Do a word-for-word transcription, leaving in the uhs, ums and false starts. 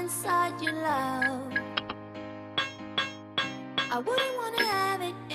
inside your love. I wouldn't wanna have it